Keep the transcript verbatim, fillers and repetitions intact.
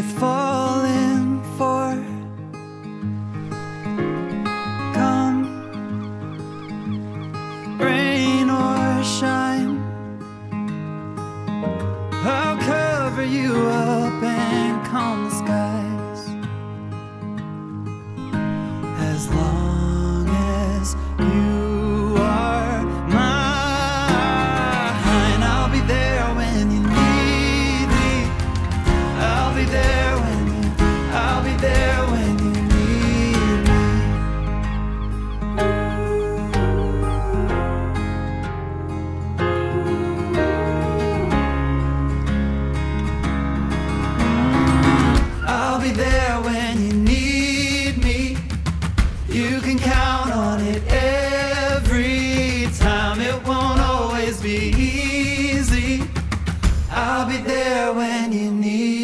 you're falling for. Come, rain or shine, I'll cover you up and calm the skies. As long as you are mine, I'll be there when you need me. I'll be there when you, I'll be there when you need me. I'll be there when you need me. You can count on it every time. It won't always be easy. I'll be there when you need me.